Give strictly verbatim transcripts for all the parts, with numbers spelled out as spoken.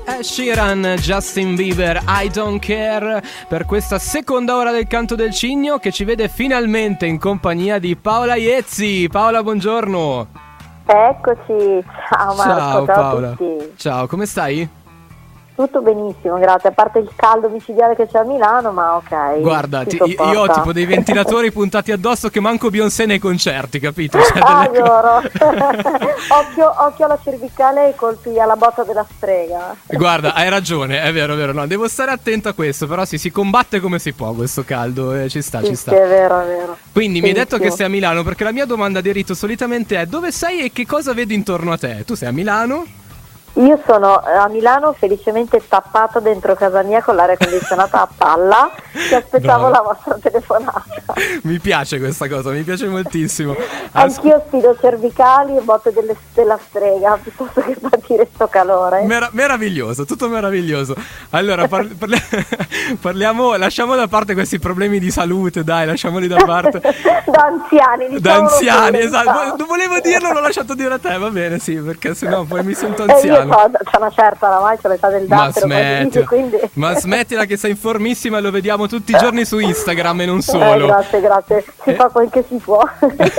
Ed Sheeran, Justin Bieber, I Don't Care, per questa seconda ora del Canto del Cigno che ci vede finalmente in compagnia di Paola Iezzi. Paola, buongiorno. Eccoci, ciao Marco, ciao, ciao Paola. a tutti. Ciao, come stai? Tutto benissimo, grazie, a parte il caldo micidiale che c'è a Milano, ma ok. Guarda, ti, io ho tipo dei ventilatori puntati addosso che manco Beyoncé nei concerti, capito? Cioè, ah, delle... giuro. occhio, occhio alla cervicale e colpi alla botta della strega. Guarda, hai ragione, è vero, è vero, no, devo stare attento a questo, però sì, si combatte come si può questo caldo, eh, ci sta, sì, ci sta. Sì, è vero, è vero. Quindi mi hai detto che Benissimo. sei a Milano, perché la mia domanda di rito solitamente è: dove sei e che cosa vedi intorno a te? Tu sei a Milano? Io sono a Milano, felicemente tappata dentro casa mia con l'aria condizionata a palla, che aspettavo Brava. la vostra telefonata. Mi piace questa cosa, mi piace moltissimo. Anch'io sfido cervicali e botte delle, della strega piuttosto che patire sto calore. Mera- meraviglioso, tutto meraviglioso. Allora par- parli- parliamo, lasciamo da parte questi problemi di salute, dai, lasciamoli da parte. Da anziani, diciamo. Da anziani, esatto. Non volevo dirlo, l'ho lasciato dire a te, va bene, sì, perché sennò poi mi sento anziano. Eh, io so, c'è una certa oramai, c'è l'età del Ma dattero, smettila, quindi... ma smettila che sei informissima e lo vediamo tutti i giorni su Instagram e non Eh, solo. grazie, grazie, si Eh. fa quel che si può.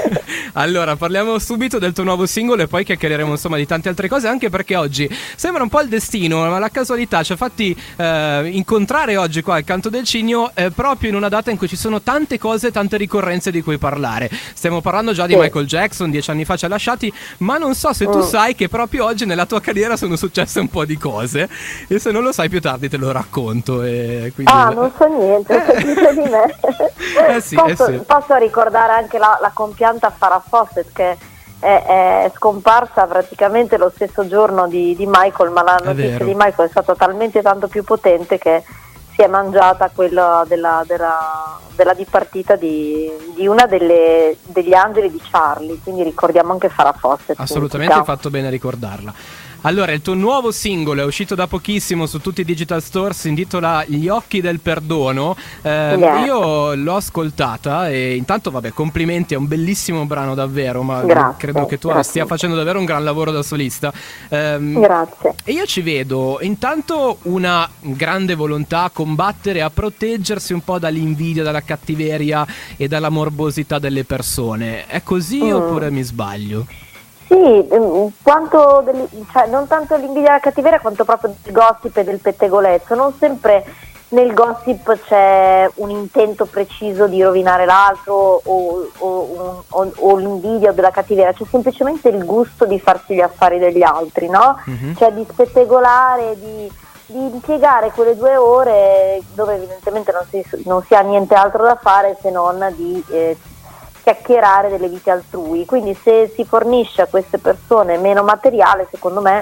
Allora, parliamo subito del tuo nuovo singolo e poi chiacchiereremo insomma di tante altre cose, anche perché oggi sembra un po' il destino, ma la casualità ci ha fatti eh, incontrare oggi qua al Canto del Cigno eh, proprio in una data in cui ci sono tante cose, tante ricorrenze di cui parlare. Stiamo parlando già di Sì. Michael Jackson, dieci anni fa ci ha lasciati, ma non so se tu Mm. sai che proprio oggi nella tua carriera sono successe un po' di cose e se non lo sai più tardi te lo racconto. E quindi... Ah, non so niente, ho sentito di me. Eh sì, posso, eh sì. posso ricordare anche la, la compianta Farrah Fawcett che è, è scomparsa praticamente lo stesso giorno di, di Michael, ma la notizia vero. di Michael è stata talmente tanto più potente che si è mangiata quella della, della, della dipartita di, di una delle, degli angeli di Charlie, quindi ricordiamo anche Farrah Fawcett. Assolutamente, hai significa. fatto bene a ricordarla. Allora, il tuo nuovo singolo è uscito da pochissimo su tutti i digital store, si intitola Gli occhi del perdono. Eh, Yeah. Io l'ho ascoltata e intanto, vabbè, complimenti, è un bellissimo brano davvero, ma Grazie, credo che tu grazie. stia facendo davvero un gran lavoro da solista. Ehm, Grazie. E io ci vedo intanto una grande volontà a combattere, a proteggersi un po' dall'invidia, dalla cattiveria e dalla morbosità delle persone. È così Mm. oppure mi sbaglio? Sì, ehm, quanto del- cioè, non tanto l'invidia e la cattiveria quanto proprio del gossip e del pettegolezzo. Non sempre nel gossip c'è un intento preciso di rovinare l'altro o, o- o- o l'invidia o della cattiveria, c'è semplicemente il gusto di farsi gli affari degli altri, no? Mhm. Cioè di spettegolare, di, di impiegare quelle due ore dove evidentemente non si, non si ha niente altro da fare se non di eh, chiacchierare delle vite altrui. Quindi se si fornisce a queste persone meno materiale, secondo me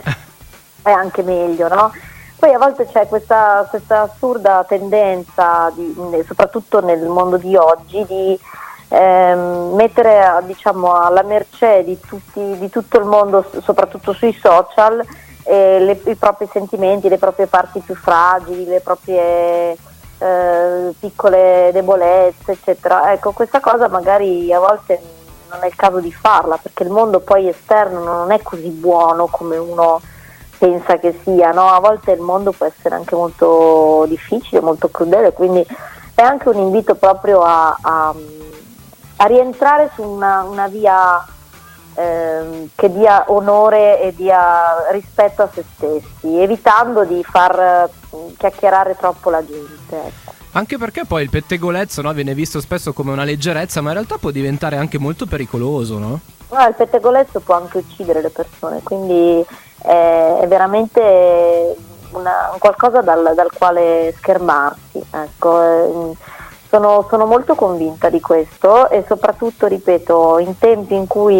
è anche meglio, no? Poi a volte c'è questa, questa assurda tendenza, di, soprattutto nel mondo di oggi, di ehm, mettere diciamo, alla mercé di, tutti, di tutto il mondo, soprattutto sui social, eh, le, i propri sentimenti, le proprie parti più fragili, le proprie eh, piccole debolezze, eccetera. Ecco, questa cosa magari a volte non è il caso di farla, perché il mondo poi esterno non è così buono come uno pensa che sia, no? A volte il mondo può essere anche molto difficile, molto crudele, quindi è anche un invito proprio a, a, a rientrare su una, una via ehm, che dia onore e dia rispetto a se stessi, evitando di far eh, chiacchierare troppo la gente, ecco. Anche perché poi il pettegolezzo, no, viene visto spesso come una leggerezza, ma in realtà può diventare anche molto pericoloso, no? No, il pettegolezzo può anche uccidere le persone, quindi è, è veramente una, un qualcosa dal, dal quale schermarsi, ecco. eh, Sono, sono molto convinta di questo e soprattutto, ripeto, in tempi in cui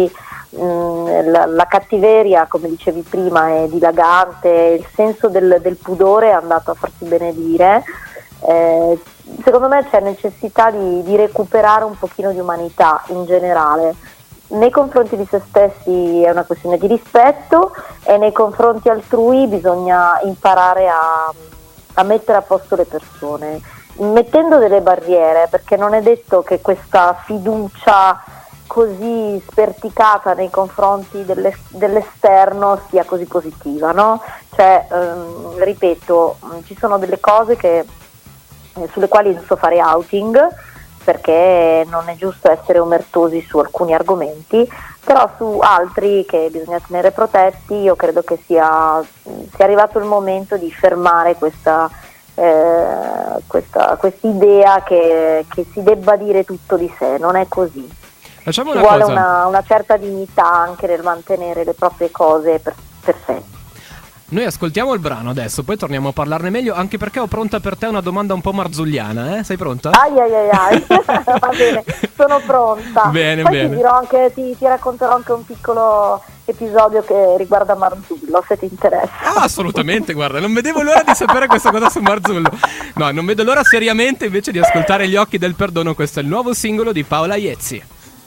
mh, la, la cattiveria, come dicevi prima, è dilagante, il senso del, del pudore è andato a farsi benedire. Eh, secondo me c'è necessità di, di recuperare un pochino di umanità in generale. Nei confronti di se stessi è una questione di rispetto e nei confronti altrui bisogna imparare a, a mettere a posto le persone, mettendo delle barriere, perché non è detto che questa fiducia così sperticata nei confronti delle, dell'esterno sia così positiva, no? Cioè, ehm, ripeto, ci sono delle cose che, eh, sulle quali non so fare outing, perché non è giusto essere omertosi su alcuni argomenti, però su altri che bisogna tenere protetti io credo che sia, sia arrivato il momento di fermare questa eh, questa quest'idea che, che si debba dire tutto di sé. Non è così. Facciamo Ci una vuole cosa. una, una certa dignità anche nel mantenere le proprie cose per, per sé. Noi ascoltiamo il brano adesso, poi torniamo a parlarne meglio, anche perché ho pronta per te una domanda un po' marzulliana, eh? Sei pronta? Ai ai ai ai, va bene, sono pronta. Bene, poi bene. Ti dirò anche, ti, ti racconterò anche un piccolo episodio che riguarda Marzullo, se ti interessa. Ah, assolutamente, guarda, non vedevo l'ora di sapere questa cosa su Marzullo. No, non vedo l'ora seriamente invece di ascoltare Gli occhi del perdono. Questo è il nuovo singolo di Paola Iezzi.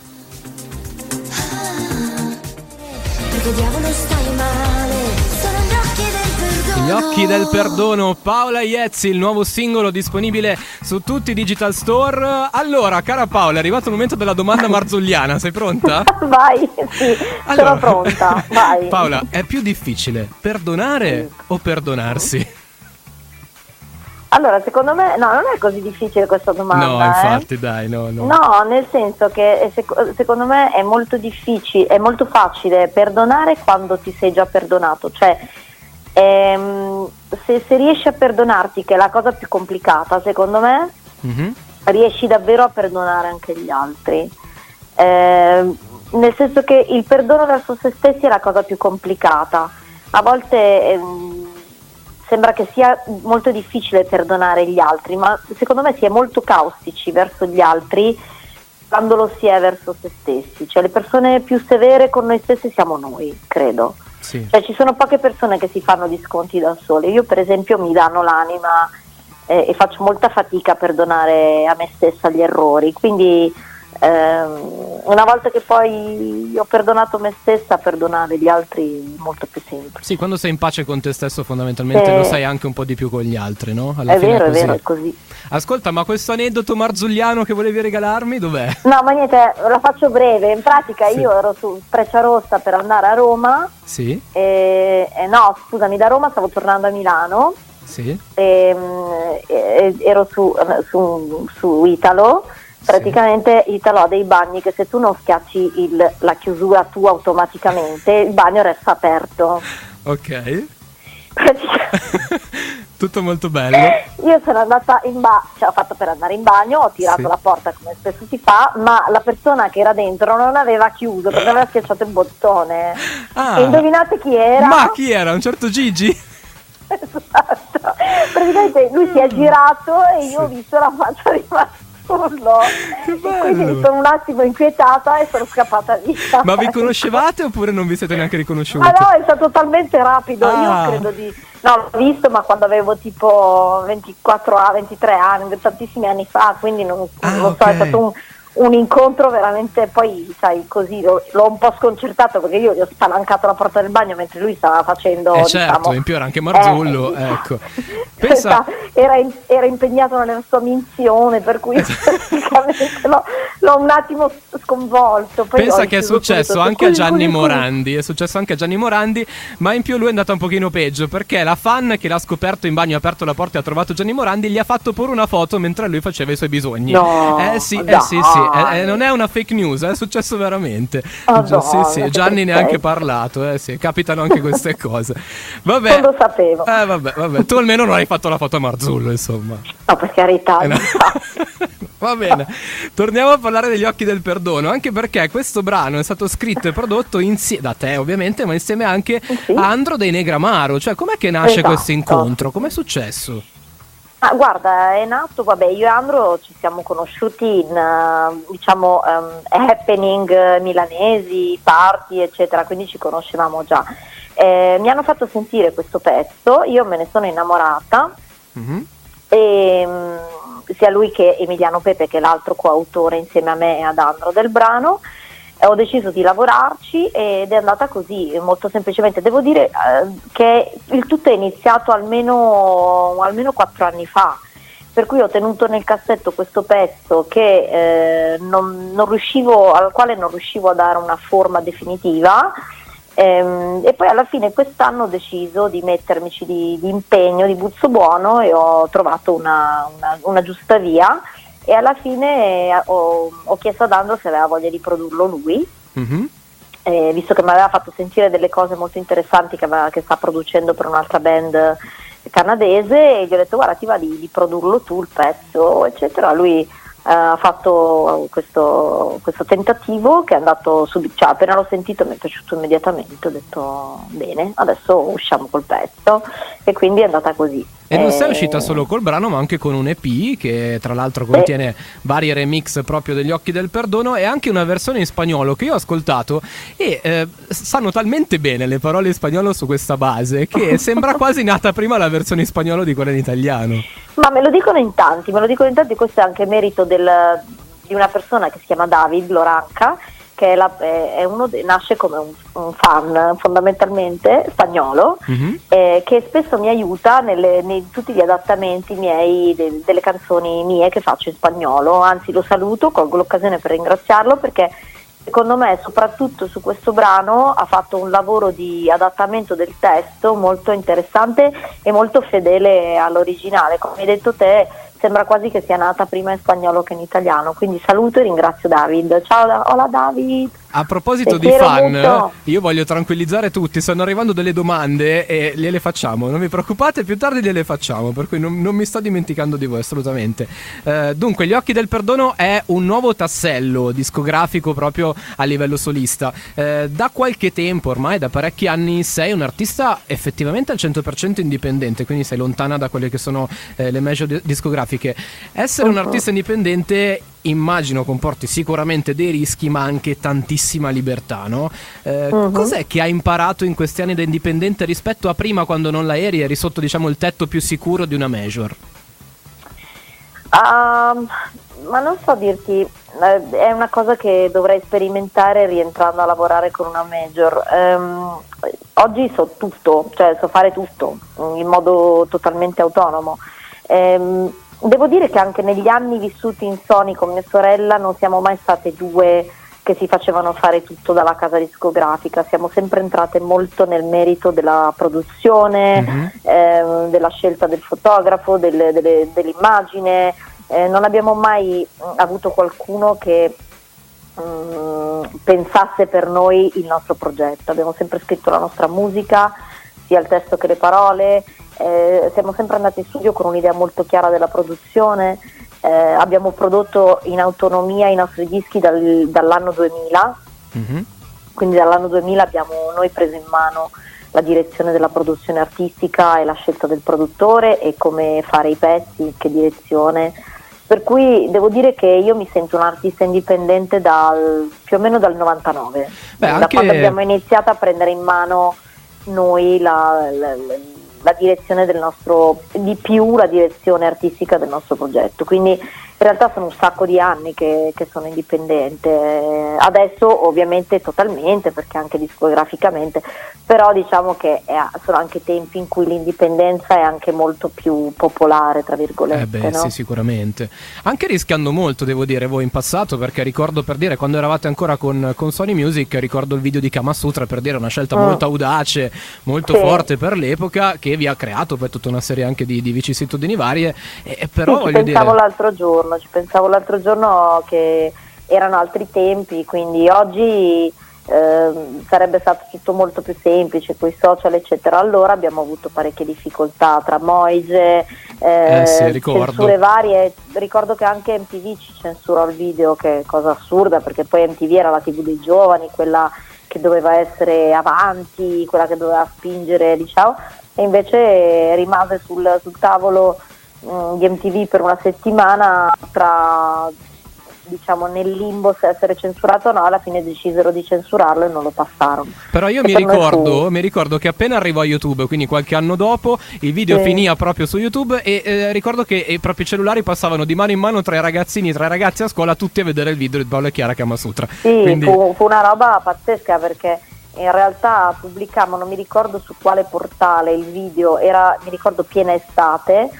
Perché diavolo stai male? Sono gli occhi del perdono. Gli occhi del perdono, Paola Iezzi, il nuovo singolo disponibile su tutti i digital store. Allora, cara Paola, è arrivato il momento della domanda marzulliana, sei pronta? Vai, sì, Allora, sono pronta, vai. Paola, è più difficile perdonare Sì. o perdonarsi? Allora, secondo me, no, non è così difficile questa domanda. No, eh. infatti, dai, no, no. No, nel senso che eh, sec- secondo me è molto difficile, è molto facile perdonare quando ti sei già perdonato, cioè ehm, se, se riesci a perdonarti, che è la cosa più complicata, secondo me, Mhm. riesci davvero a perdonare anche gli altri. Ehm, nel senso che il perdono verso se stessi è la cosa più complicata. A volte ehm, sembra che sia molto difficile perdonare gli altri, ma secondo me si è molto caustici verso gli altri quando lo si è verso se stessi. Cioè le persone più severe con noi stessi siamo noi, credo. Sì. Cioè ci sono poche persone che si fanno gli sconti da sole. Io per esempio mi danno l'anima eh, e faccio molta fatica a perdonare a me stessa gli errori, quindi ehm, una volta che poi ho perdonato me stessa, perdonare gli altri è molto più semplice. Sì, quando sei in pace con te stesso fondamentalmente Eh. lo sai anche un po' di più con gli altri, no? Alla È fine vero, è così. vero, è così. Ascolta, ma questo aneddoto marzulliano che volevi regalarmi dov'è? No, ma niente, la faccio breve. In pratica Sì. io ero su Frecciarossa per andare a Roma, Sì, e, e no, scusami, da Roma stavo tornando a Milano, sì. e, e- ero su, su, su Italo. Praticamente Italo ha dei bagni che se tu non schiacci il- la chiusura tu automaticamente, il bagno resta aperto. Ok. Praticamente Tutto molto bello. io sono andata in bagno, cioè ho fatto per andare in bagno, ho tirato Sì. la porta come spesso si fa, ma la persona che era dentro non aveva chiuso perché aveva schiacciato il bottone. Ah. E indovinate chi era? Ma chi era? Un certo Gigi? Esatto. Praticamente lui si è girato e io ho visto la faccia di Marzullo. Che E quindi bello. mi sono un attimo inquietata e sono scappata via. Ma vi conoscevate oppure non vi siete neanche riconosciuti? Ma no, è stato talmente rapido, Ah. io credo di... No, l'ho visto, ma quando avevo tipo ventiquattro a ventitré anni, tantissimi anni fa, quindi non, Ah, non lo so, ok. è stato un, un incontro veramente, poi sai, così l'ho, l'ho un po' sconcertato perché io gli ho spalancato la porta del bagno mentre lui stava facendo... Eh certo, diciamo, in più era anche Marzullo, eh, ecco. Pensa- Esatto, era, in- era impegnato nella sua minzione, per cui praticamente l'ho, l'ho un attimo sconvolto. Poi Pensa ho che è chiuso successo subito, anche a scusi, Gianni scusi, scusi. Morandi, è successo anche a Gianni Morandi, ma in più lui è andato un pochino peggio, perché la fan che l'ha scoperto in bagno, ha aperto la porta e ha trovato Gianni Morandi, gli ha fatto pure una foto mentre lui faceva i suoi bisogni. No, eh sì, eh dai. sì, sì, eh, eh, non è una fake news, è successo veramente. Madonna, sì, sì, che Gianni ne ha anche tristezza. parlato, eh sì, capitano anche queste cose. Vabbè. Non lo sapevo. Eh vabbè, vabbè, tu almeno non hai fatto la foto a Marzullo, insomma. No, per carità. Eh, no. infatti. Va bene, torniamo a parlare degli occhi del perdono, anche perché questo brano è stato scritto e prodotto insieme da te ovviamente, ma insieme anche Sì. a Andro dei Negramaro. Cioè, com'è che nasce Esatto. questo incontro? Com'è successo? Ah, guarda, è nato, vabbè, io e Andro ci siamo conosciuti in, eh, diciamo, ehm, happening eh, milanesi, party, eccetera, quindi ci conoscevamo già. Eh, mi hanno fatto sentire questo pezzo, io me ne sono innamorata, Mhm. e, mm, sia lui che Emiliano Pepe, che è l'altro coautore insieme a me e ad Andro del brano. E ho deciso di lavorarci ed è andata così, molto semplicemente. Devo dire eh, che il tutto è iniziato almeno, almeno quattro anni fa, per cui ho tenuto nel cassetto questo pezzo che eh, non, non riuscivo, al quale non riuscivo a dare una forma definitiva, ehm, e poi alla fine quest'anno ho deciso di mettermici di, di impegno, di buzzo buono, e ho trovato una, una, una giusta via, e alla fine ho, ho chiesto a Dando se aveva voglia di produrlo lui. Mm-hmm. Eh, visto che mi aveva fatto sentire delle cose molto interessanti che, aveva, che sta producendo per un'altra band canadese, e gli ho detto guarda, ti va di, di produrlo tu il pezzo, eccetera. Lui eh, ha fatto questo, questo tentativo che è andato subito, cioè appena l'ho sentito mi è piaciuto immediatamente, ho detto bene, adesso usciamo col pezzo, e quindi è andata così. E non sei uscita solo col brano, ma anche con un E P che tra l'altro contiene Beh. vari remix proprio degli Occhi del Perdono, e anche una versione in spagnolo che io ho ascoltato, e eh, stanno talmente bene le parole in spagnolo su questa base che sembra quasi nata prima la versione in spagnolo di quella in italiano. Ma me lo dicono in tanti, me lo dicono in tanti, questo è anche merito del, di una persona che si chiama David Loranca, che è, la, è uno de, nasce come un, un fan fondamentalmente spagnolo, mm-hmm. eh, che spesso mi aiuta nelle, nei tutti gli adattamenti miei de, delle canzoni mie che faccio in spagnolo. Anzi, lo saluto, colgo l'occasione per ringraziarlo, perché secondo me soprattutto su questo brano ha fatto un lavoro di adattamento del testo molto interessante e molto fedele all'originale. Come hai detto te, sembra quasi che sia nata prima in spagnolo che in italiano, quindi saluto e ringrazio David. Ciao, da- hola David. A proposito Te di fan, molto. io voglio tranquillizzare tutti, stanno arrivando delle domande e gliele facciamo, non vi preoccupate, più tardi gliele facciamo, per cui non, non mi sto dimenticando di voi assolutamente. Eh, dunque, Gli Occhi del Perdono è un nuovo tassello discografico proprio a livello solista. Eh, da qualche tempo, ormai da parecchi anni, sei un artista effettivamente al cento per cento indipendente, quindi sei lontana da quelle che sono eh, le major di- discografiche. Essere uh-huh. un artista indipendente immagino comporti sicuramente dei rischi, ma anche tantissima libertà, no? Eh, uh-huh. Cos'è che hai imparato in questi anni da indipendente rispetto a prima, quando non la eri, eri sotto, diciamo, il tetto più sicuro di una major? Um, ma non so dirti, eh, è una cosa che dovrei sperimentare rientrando a lavorare con una major. Um, oggi so tutto, cioè so fare tutto in modo totalmente autonomo. Um, Devo dire che anche negli anni vissuti in Sony con mia sorella non siamo mai state due che si facevano fare tutto dalla casa discografica, siamo sempre entrate molto nel merito della produzione, mm-hmm. eh, della scelta del fotografo, del, delle, dell'immagine, eh, non abbiamo mai avuto qualcuno che mh, pensasse per noi il nostro progetto, abbiamo sempre scritto la nostra musica, sia il testo che le parole. Eh, siamo sempre andati in studio con un'idea molto chiara della produzione, eh, abbiamo prodotto in autonomia i nostri dischi dal, dall'anno duemila, mm-hmm. quindi dall'anno duemila abbiamo noi preso in mano la direzione della produzione artistica e la scelta del produttore e come fare i pezzi, che direzione, per cui devo dire che io mi sento un artista indipendente dal, più o meno dal novantanove. Beh, da anche... quando abbiamo iniziato a prendere in mano noi la, la, la la direzione del nostro, di più la direzione artistica del nostro progetto, quindi in realtà sono un sacco di anni che, che sono indipendente, adesso ovviamente totalmente, perché anche discograficamente, però diciamo che è, sono anche tempi in cui l'indipendenza è anche molto più popolare, tra virgolette. Eh beh, no? Sì, sicuramente. Anche rischiando molto, devo dire, voi in passato, perché ricordo, per dire, quando eravate ancora con, con Sony Music, ricordo il video di Kama Sutra, per dire, una scelta mm. molto audace, molto sì. forte per l'epoca, che vi ha creato poi tutta una serie anche di, di vicissitudini varie, e, però sì, voglio ci pensavo dire... l'altro giorno, ci pensavo l'altro giorno che erano altri tempi, quindi oggi eh, sarebbe stato tutto molto più semplice con i social eccetera. Allora abbiamo avuto parecchie difficoltà tra Moise, eh, eh sì, censure varie, ricordo che anche M T V ci censurò il video, che è cosa assurda, perché poi M T V era la tivù dei giovani, quella che doveva essere avanti, quella che doveva spingere, diciamo, e invece rimase sul, sul tavolo mh, di M T V per una settimana, tra, diciamo, nel limbo se essere censurato o no. Alla fine decisero di censurarlo e non lo passarono. Però io mi ricordo, mi ricordo che appena arrivò a YouTube, quindi qualche anno dopo, il video sì. finì proprio su YouTube, e eh, ricordo che i propri cellulari passavano di mano in mano tra i ragazzini, tra i ragazzi a scuola, tutti a vedere il video di Paolo e Chiara Kama Sutra. Sì, quindi... fu, fu una roba pazzesca, perché in realtà pubblicavano, non mi ricordo su quale portale, il video era, mi ricordo, piena estate,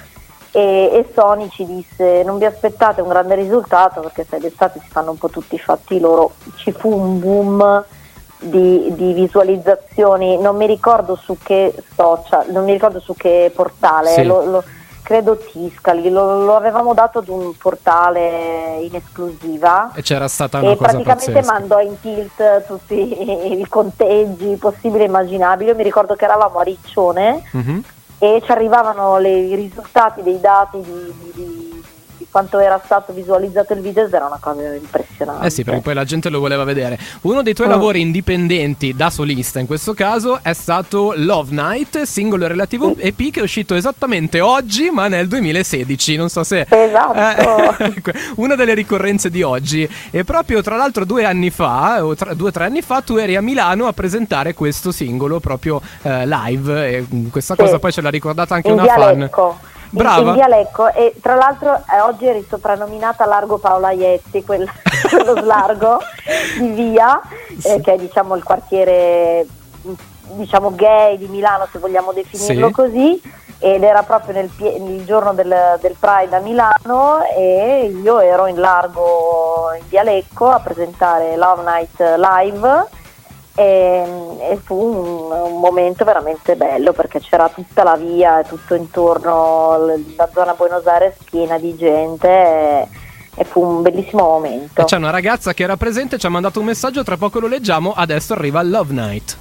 e, e Sony ci disse non vi aspettate un grande risultato perché sai d'estate si fanno un po' tutti i fatti loro. Ci fu un boom di, di visualizzazioni, non mi ricordo su che social, non mi ricordo su che portale, sì. lo, lo, credo Tiscali, lo, lo avevamo dato ad un portale in esclusiva e c'era stata una e cosa praticamente pazzesca. mandò in tilt tutti i, i conteggi possibili e immaginabili. Io mi ricordo che eravamo a Riccione Mm-hmm. e ci arrivavano le, i risultati dei dati di, di, di, di quanto era stato visualizzato il video ed era una cosa impressionante. Eh sì, perché poi la gente lo voleva vedere. Uno dei tuoi Mm. lavori indipendenti da solista in questo caso è stato Love Night, singolo relativo E P che è uscito esattamente oggi ma nel duemilasedici, non so se... Esatto. Eh, una delle ricorrenze di oggi. E proprio tra l'altro due anni fa, o tra, due o tre anni fa, tu eri a Milano a presentare questo singolo proprio eh, live e questa Sì. cosa poi ce l'ha ricordata anche in una fan. dialecco. In, Brava. in dialecco e tra l'altro eh, oggi eri soprannominata Largo Paola Ietti, quel, quello slargo di via, eh, Sì. che è diciamo il quartiere diciamo gay di Milano, se vogliamo definirlo Sì. così, ed era proprio nel, pie- il giorno del, del Pride a Milano e io ero in largo in dialecco a presentare Love Night Live. E, e fu un, un momento veramente bello perché c'era tutta la via e tutto intorno l- la zona Buenos Aires piena di gente e, e fu un bellissimo momento. E c'è una ragazza che era presente, ci ha mandato un messaggio, tra poco lo leggiamo, adesso arriva Love Night.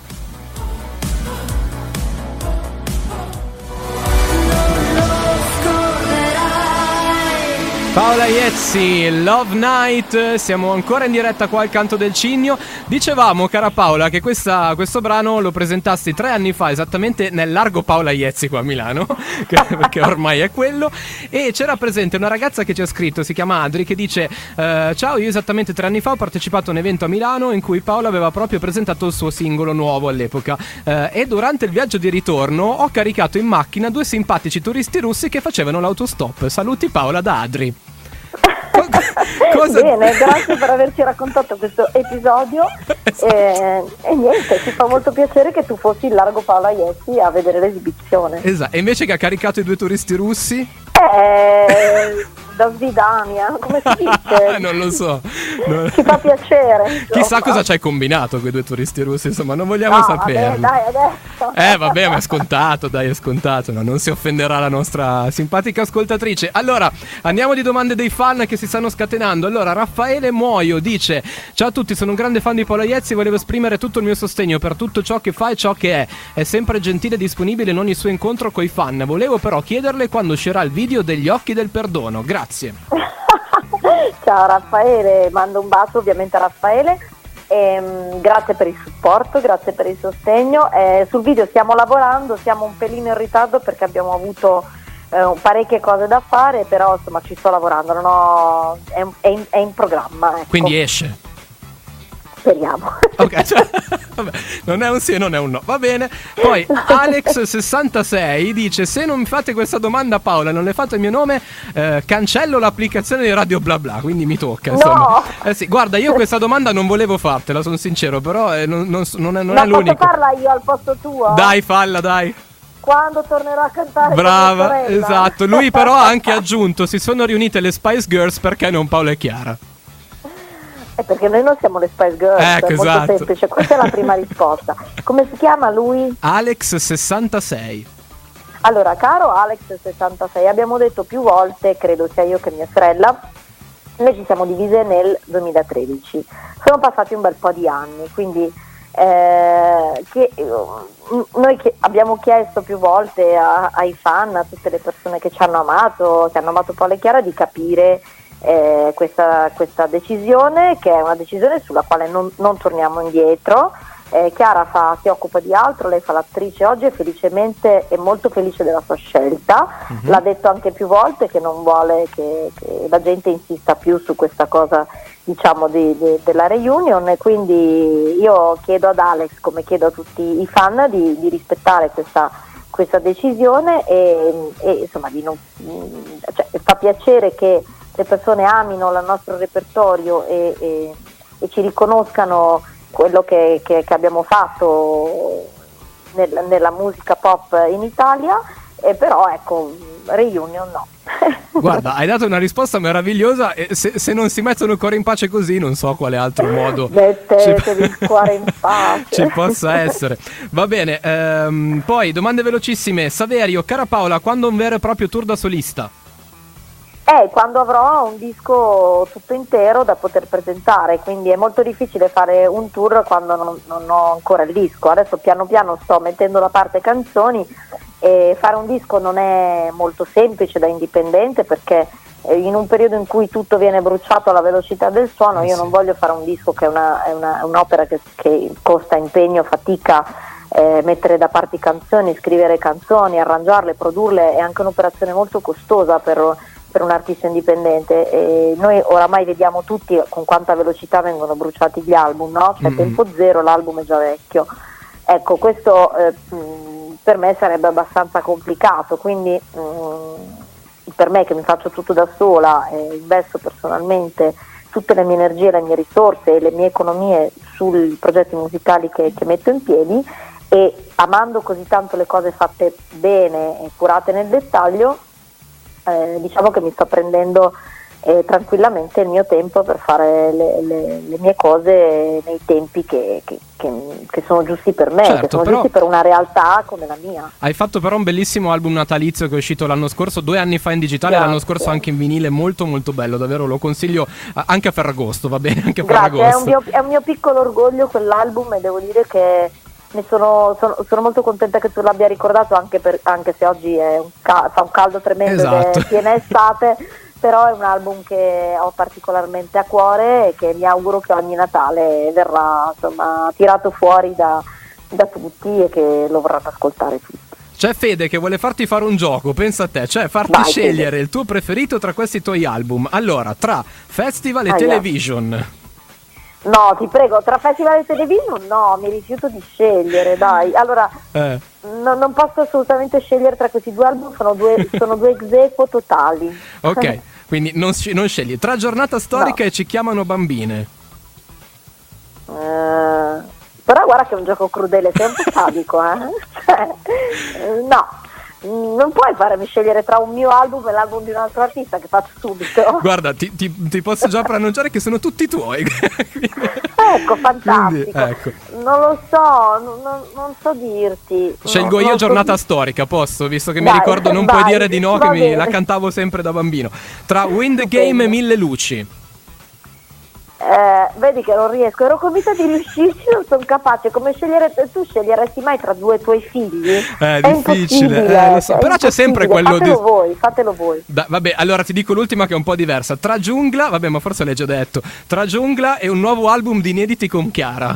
Paola Iezzi, Love Night, siamo ancora in diretta qua al Canto del Cigno. Dicevamo, cara Paola, che questa, questo brano lo presentasti tre anni fa, esattamente nel largo Paola Iezzi qua a Milano, che, perché ormai è quello, e c'era presente una ragazza che ci ha scritto, si chiama Adri, che dice eh, ciao, io esattamente tre anni fa ho partecipato a un evento a Milano in cui Paola aveva proprio presentato il suo singolo nuovo all'epoca eh, e durante il viaggio di ritorno ho caricato in macchina due simpatici turisti russi che facevano l'autostop. Saluti Paola da Adri. Cosa... Bene, grazie per averci raccontato questo episodio e, e niente, ci fa molto piacere che tu fossi il largo Paola Iezzi a vedere l'esibizione. Esatto, e invece che ha caricato i due turisti russi? Eh, da Svidania, come si dice? Non lo so. No. Ci fa piacere. Chissà insomma. cosa ci hai combinato con i due turisti russi, insomma, non vogliamo No, saperlo. vabbè, dai, adesso. Eh vabbè, ma è scontato, dai, è scontato, no, non si offenderà la nostra simpatica ascoltatrice. Allora, andiamo di domande dei fan che si stanno scatenando. Allora, Raffaele Muoio dice: ciao a tutti, sono un grande fan di Paola Iezzi, volevo esprimere tutto il mio sostegno per tutto ciò che fa e ciò che è. È sempre gentile e disponibile in ogni suo incontro coi fan. Volevo però chiederle quando uscirà il video degli occhi del perdono. Grazie. Ciao Raffaele, mando un bacio ovviamente a Raffaele. Ehm, grazie per il supporto, grazie per il sostegno. Eh, sul video stiamo lavorando, siamo un pelino in ritardo perché abbiamo avuto eh, parecchie cose da fare, però insomma ci sto lavorando, non ho, è, è, in, è in programma. Ecco. Quindi esce. Speriamo. Ok, cioè, vabbè, non è un sì e non è un no, va bene. Poi Alex sessantasei dice: se non mi fate questa domanda a Paola, non le fate il mio nome, eh, cancello l'applicazione di Radio Bla Bla, quindi mi tocca, insomma. No. Eh sì, guarda, io questa domanda non volevo fartela, sono sincero, però eh, non, non, non è, non Ma è l'unico. posso farla io al posto tuo? Dai, falla, dai. Quando tornerò a cantare con mia Brava, sorella. esatto. Lui però ha anche aggiunto: si sono riunite le Spice Girls, perché non Paola e Chiara? È perché noi non siamo le Spice Girls, Ecco, è molto esatto. semplice, questa è la prima risposta. Come si chiama lui? Alex sessantasei. Allora, caro Alex sessantasei, abbiamo detto più volte, credo sia io che mia sorella, noi ci siamo divise nel duemilatredici. Sono passati un bel po' di anni, quindi eh, che, eh, noi che abbiamo chiesto più volte a, ai fan, a tutte le persone che ci hanno amato, che hanno amato Paola e Chiara, di capire eh, questa, questa decisione, che è una decisione sulla quale non, non torniamo indietro. Eh, Chiara fa, si occupa di altro, lei fa l'attrice oggi e felicemente è molto felice della sua scelta. Uh-huh. L'ha detto anche più volte che non vuole che, che la gente insista più su questa cosa, diciamo, di, di, della reunion, e quindi io chiedo ad Alex, come chiedo a tutti i fan, di, di rispettare questa, questa decisione e, e insomma di non, cioè, fa piacere che le persone amino il nostro repertorio e, e, e ci riconoscano quello che, che, che abbiamo fatto nel, nella musica pop in Italia, e però ecco, reunion no. Guarda, hai dato una risposta meravigliosa e se, se non si mettono il cuore in pace così non so quale altro modo mettetevi il cuore in pace ci possa essere. Va bene, ehm, poi domande velocissime. Saverio, cara Paola, quando un vero e proprio tour da solista? Eh, quando avrò un disco tutto intero da poter presentare, quindi è molto difficile fare un tour quando non, non ho ancora il disco. Adesso piano piano sto mettendo da parte canzoni e fare un disco non è molto semplice da indipendente, perché in un periodo in cui tutto viene bruciato alla velocità del suono, io non voglio fare un disco che è, una, è, una, è un'opera che, che costa impegno, fatica, eh, mettere da parte canzoni, scrivere canzoni, arrangiarle, produrle, è anche un'operazione molto costosa per per un artista indipendente, e noi oramai vediamo tutti con quanta velocità vengono bruciati gli album, no? Cioè, mm-hmm. tempo zero, l'album è già vecchio. Ecco, questo eh, mh, per me sarebbe abbastanza complicato, quindi mh, per me che mi faccio tutto da sola e investo personalmente tutte le mie energie, le mie risorse e le mie economie sui progetti musicali che, che metto in piedi, e amando così tanto le cose fatte bene e curate nel dettaglio, Eh, diciamo che mi sto prendendo eh, tranquillamente il mio tempo per fare le, le, le mie cose nei tempi che, che, che, che sono giusti per me, certo, che sono però giusti per una realtà come la mia. Hai fatto però un bellissimo album natalizio che è uscito l'anno scorso, due anni fa in digitale, Grazie. L'anno scorso anche in vinile, molto molto bello, davvero lo consiglio anche a Ferragosto, va bene? Anche a Grazie, Ferragosto. è un, mio, è un mio piccolo orgoglio quell'album, e devo dire che ne sono, sono, sono molto contenta che tu l'abbia ricordato, anche, per, anche se oggi è un ca- fa un caldo tremendo, esatto. ed è piena estate, però è un album che ho particolarmente a cuore e che mi auguro che ogni Natale verrà, insomma, tirato fuori da, da tutti e che lo vorranno ascoltare tutti. C'è Fede che vuole farti fare un gioco, pensa a te, cioè farti Vai, scegliere Fede. il tuo preferito tra questi tuoi album. Allora, tra festival e Ah, television. No, ti prego, tra festival e television no, mi rifiuto di scegliere, dai. Allora, Eh. no, non posso assolutamente scegliere tra questi due album, sono due, sono due ex aequo totali. Ok, quindi non, sci- non scegli. Tra giornata storica No. e Ci chiamano bambine. Eh, però guarda che è un gioco crudele, sei un po' sadico, eh? Cioè, eh, no, non puoi farmi scegliere tra un mio album e l'album di un altro artista, che faccio subito. Guarda, ti, ti- ti posso già preannunciare che sono tutti tuoi. Ecco, fantastico. Quindi, ecco. Non lo so, non, non- non so dirti. Scelgo Non- io non so giornata dir- storica, posso? Visto che mi Dai, ricordo non vai, puoi dire di no, va che mi, bene. la cantavo sempre da bambino. Tra Wind Stupendo. Game e Mille Luci. Eh, vedi che non riesco, ero convinta di riuscirci, non sono capace. Come scegliere, tu sceglieresti mai tra due tuoi figli? È È difficile, impossibile, eh, lo so, è però c'è sempre impossibile. quello di- Fatelo voi, fatelo voi. Da- vabbè, allora ti dico l'ultima che è un po' diversa. Tra Giungla, vabbè, ma forse l'hai già detto. Tra Giungla e un nuovo album di inediti con Chiara.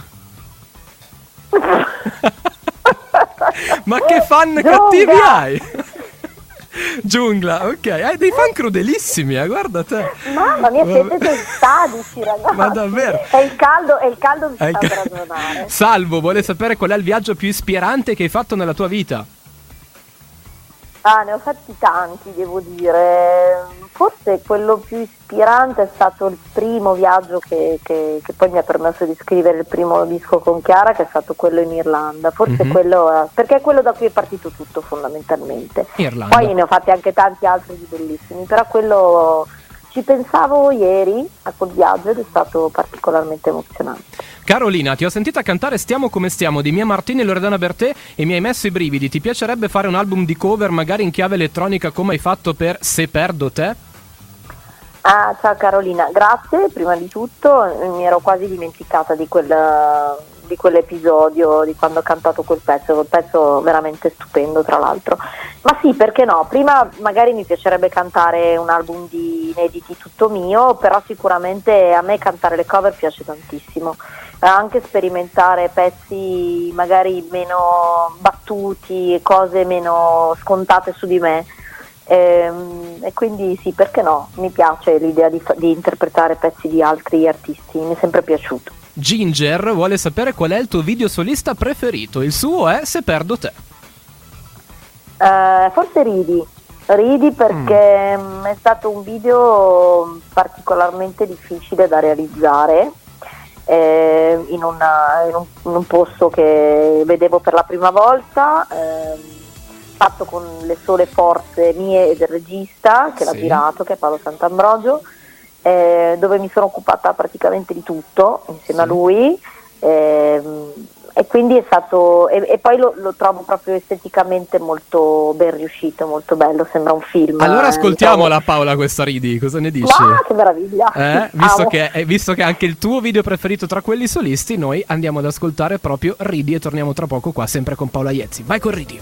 Ma che fan Giungla! cattivi hai? Giungla, ok, hai dei fan crudelissimi, eh, guarda te. Mamma mia, siete Vabbè. dei sadici, ragazzi. Ma davvero? È il caldo, è il caldo mi Hai fa ca- ragionare. Salvo, vuole sapere qual è il viaggio più ispirante che hai fatto nella tua vita. Ah, ne ho fatti tanti, devo dire. Forse quello più ispirante è stato il primo viaggio che, che- che poi mi ha permesso di scrivere il primo disco con Chiara, che è stato quello in Irlanda. Forse Mhm. quello è, perché è quello da cui è partito tutto fondamentalmente. Irlanda. Poi ne ho fatti anche tanti altri di bellissimi, però quello ci pensavo ieri a quel viaggio ed è stato particolarmente emozionante. Carolina, ti ho sentita cantare Stiamo come stiamo di Mia Martini e Loredana Bertè e mi hai messo i brividi. Ti piacerebbe fare un album di cover, magari in chiave elettronica, come hai fatto per Se perdo te? Ah, ciao Carolina, grazie prima di tutto, mi ero quasi dimenticata di, quel, di quell'episodio, di quando ho cantato quel pezzo, quel pezzo veramente stupendo tra l'altro. Ma sì, perché no, prima magari mi piacerebbe cantare un album di inediti tutto mio, però sicuramente a me cantare le cover piace tantissimo, eh, anche sperimentare pezzi magari meno battuti, cose meno scontate su di me. Ehm, E, quindi sì, perché no? Mi piace l'idea di, fa- di interpretare pezzi di altri artisti, mi è sempre piaciuto. Ginger vuole sapere qual è il tuo video solista preferito. Il suo è Se perdo te. Eh, forse Ridi, Ridi perché mm, è stato un video particolarmente difficile da realizzare, eh, in, una- in un, in un posto che vedevo per la prima volta. ehm, fatto con le sole forze mie e del regista che l'ha Sì. girato, che è Paolo Sant'Ambrogio, eh, dove mi sono occupata praticamente di tutto insieme Sì. a lui. ehm, E quindi è stato, e, e poi lo, lo trovo proprio esteticamente molto ben riuscito, molto bello, sembra un film. Allora eh, ascoltiamola Paola questa Ridi, cosa ne dici? Ma che meraviglia! Eh, visto, Amo. che, eh, visto che è anche il tuo video preferito tra quelli solisti, noi andiamo ad ascoltare proprio Ridi e torniamo tra poco qua sempre con Paola Iezzi. Vai con Ridi.